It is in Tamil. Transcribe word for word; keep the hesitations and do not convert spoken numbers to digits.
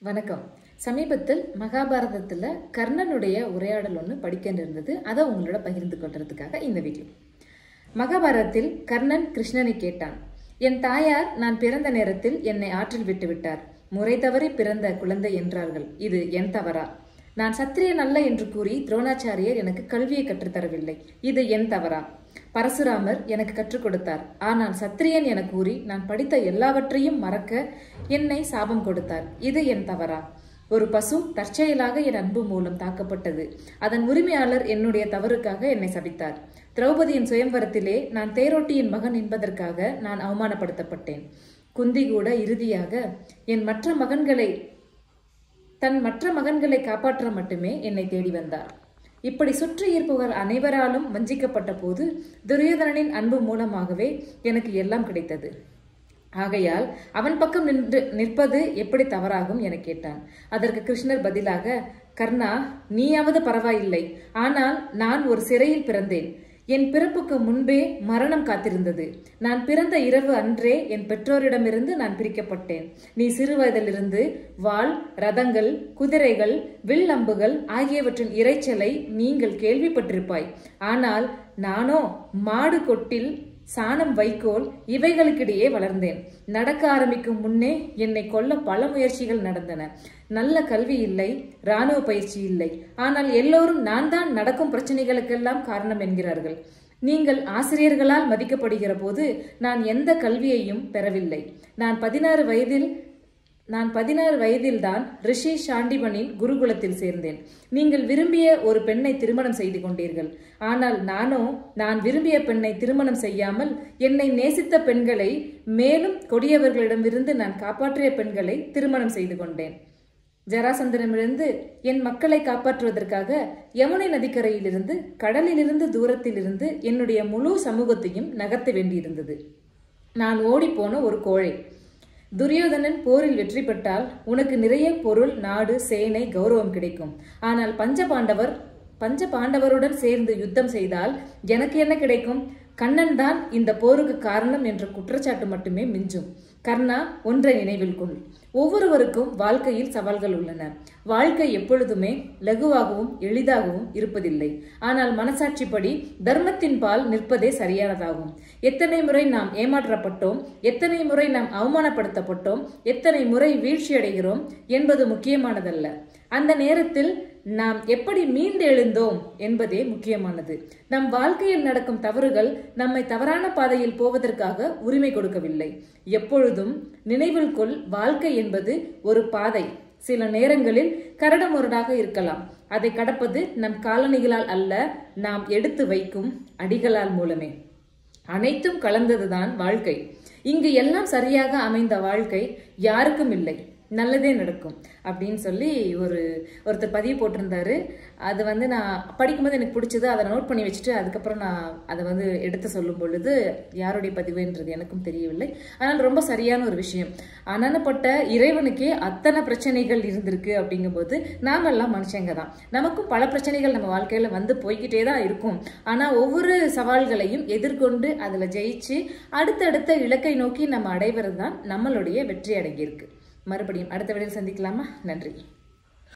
வணக்கம். சமீபத்தில் மகாபாரதத்தில் கர்ணனுடைய உரையாடல் ஒன்று படிக்க இருந்தது. அதை உங்களோட பகிர்ந்து கொள்றதுக்காக இந்த வீடியோ. மகாபாரதத்தில் கர்ணன் கிருஷ்ணனை கேட்டான், என் தாயார் நான் பிறந்த நேரத்தில் என்னை ஆற்றில் விட்டு விட்டார். முறை தவறி பிறந்த குழந்தை என்றார்கள். இது என் தவறா? நான் சத்திரியன் அல்ல என்று கூறி துரோணாச்சாரியர் எனக்கு கல்வியை கற்றுத்தரவில்லை. இது என் தவறா? பரசுராமர் எனக்கு கற்றுக் கொடுத்தார். ஆனால் சத்திரியன் என கூறி நான் படித்த எல்லாவற்றையும் மறக்க என்னை சாபம் கொடுத்தார். இது என் தவறா? ஒரு பசு தற்செயலாக என் அன்பு மூலம் தாக்கப்பட்டது. அதன் உரிமையாளர் என்னுடைய தவறுக்காக என்னை சபித்தார். திரௌபதியின் சுயம்வரத்திலே நான் தேரோட்டியின் மகன் என்பதற்காக நான் அவமானப்படுத்தப்பட்டேன். குந்தி கூட இறுதியாக என் மற்ற மகன்களை தன் மற்ற மகன்களை காப்பாற்ற மட்டுமே என்னை தேடி வந்தார். இப்படி சுற்றி இருப்பவர் அனைவராலும் வஞ்சிக்கப்பட்ட போது துரியோதனனின் அன்பு மூலமாகவே எனக்கு எல்லாம் கிடைத்தது. ஆகையால் அவன் பக்கம் நின்று நிற்பது எப்படி தவறாகும் என கேட்டான். அதற்கு கிருஷ்ணர் பதிலாக, கர்ணா, நீயாவது பரவாயில்லை, ஆனால் நான் ஒரு சிறையில் பிறந்தேன். என் பிறப்புக்கு முன்பே மரணம் காத்திருந்தது. நான் பிறந்த இரவு அன்றே என் பெற்றோரிடமிருந்து நான் பிரிக்கப்பட்டேன். நீ சிறு வயதிலிருந்து வாள், ரதங்கள், குதிரைகள், வில் அம்புகள் ஆகியவற்றின் இரைச்சலை நீங்கள் கேள்விப்பட்டிருப்பாய். ஆனால் நானோ மாடு கொட்டில், சாணம் வைக்கோல் இவைகளுக்கிடையே வளர்ந்தேன். நடக்க ஆரம்பிக்கும் முன்னே என்னை கொல்ல பல முயற்சிகள் நடந்தன. நல்ல கல்வி இல்லை, இராணுவ பயிற்சி இல்லை. ஆனால் எல்லோரும் நான் தான் நடக்கும் பிரச்சனைகளுக்கெல்லாம் காரணம் என்கிறார்கள். நீங்கள் ஆசிரியர்களால் மதிக்கப்படுகிற போது நான் எந்த கல்வியையும் பெறவில்லை. நான் பதினாறு வயதில் நான் பதினாறு வயதில்தான் ரிஷி சாண்டிபனின் குருகுலத்தில் சேர்ந்தேன். நீங்கள் விரும்பிய ஒரு பெண்ணை திருமணம் செய்து கொண்டீர்கள். ஆனால் நானோ நான் விரும்பிய பெண்ணை திருமணம் செய்யாமல் என்னை நேசித்த பெண்களை, மேலும் கொடியவர்களிடமிருந்து நான் காப்பாற்றிய பெண்களை திருமணம் செய்து கொண்டேன். ஜராசந்தனிடமிருந்து என் மக்களை காப்பாற்றுவதற்காக யமுனை நதிக்கரையிலிருந்து, கடலிலிருந்து, தூரத்திலிருந்து என்னுடைய முழு சமூகத்தையும் நகர்த்த வேண்டியிருந்தது. நான் ஓடிப்போன ஒரு கோழை. துரியோதனன் போரில் வெற்றி பெற்றால் உனக்கு நிறைய பொருள், நாடு, சேனை, கௌரவம் கிடைக்கும். ஆனால் பஞ்ச பாண்டவர் பஞ்ச பாண்டவருடன் சேர்ந்து யுத்தம் செய்தால் எனக்கு என்ன கிடைக்கும்? கண்ணன் தான் இந்த போருக்கு காரணம் என்ற குற்றச்சாட்டு மட்டுமே மிஞ்சும். கர்ணா, ஒன்றை நினைவில் கொள். ஒவ்வொருவருக்கும் வாழ்க்கையில் சவால்கள் உள்ளன. வாழ்க்கை எப்பொழுதுமே லகுவாகவும் எளிதாகவும் இருப்பதில்லை. ஆனால் மனசாட்சிப்படி தர்மத்தின் பால் நிற்பதே சரியானதாகும். எத்தனை முறை நாம் ஏமாற்றப்பட்டோம், எத்தனை முறை நாம் அவமானப்படுத்தப்பட்டோம், எத்தனை முறை வீழ்ச்சி அடைகிறோம் என்பது முக்கியமானதல்ல. அந்த நேரத்தில் நாம் எப்படி மீண்டு எழுந்தோம் என்பதே முக்கியமானது. நம் வாழ்க்கையில் நடக்கும் தவறுகள் நம்மை தவறான பாதையில் போவதற்காக உரிமை கொடுக்கவில்லை. எப்பொழுதும் நினைவில் கொள், வாழ்க்கை என்பது ஒரு பாதை. சில நேரங்களில் கரடுமுரடாக இருக்கலாம். அதை கடப்பது நம் காலணிகளால் அல்ல, நாம் எடுத்து வைக்கும் அடிகளால் மூலமே. அனைத்தும் கலந்ததுதான் வாழ்க்கை. இங்கு எல்லாம் சரியாக அமைந்த வாழ்க்கை யாருக்கும் இல்லை. நல்லதே நடக்கும் அப்படின்னு சொல்லி ஒரு ஒருத்தர் பதிவு போட்டிருந்தாரு. அது வந்து நான் படிக்கும்போது எனக்கு பிடிச்சது. அதை நோட் பண்ணி வச்சுட்டு அதுக்கப்புறம் நான் அதை வந்து எடுத்து சொல்லும் பொழுது யாருடைய பதிவுன்றது எனக்கும் தெரியவில்லை. ஆனால் ரொம்ப சரியான ஒரு விஷயம். அனனப்பட்ட இறைவனுக்கே அத்தனை பிரச்சனைகள் இருந்திருக்கு. அப்படிங்கும்போது நாம எல்லாம் மனுஷங்க தான். நமக்கும் பல பிரச்சனைகள் நம்ம வாழ்க்கையில வந்து போய்கிட்டே தான் இருக்கும். ஆனா ஒவ்வொரு சவால்களையும் எதிர்கொண்டு அதுல ஜெயிச்சு அடுத்தடுத்த இலக்கை நோக்கி நம்ம அடைவது தான் நம்மளுடைய வெற்றி அடங்கியிருக்கு. மறுபடியும் அடுத்த வீடியோவில் சந்திக்கலாமா? நன்றி.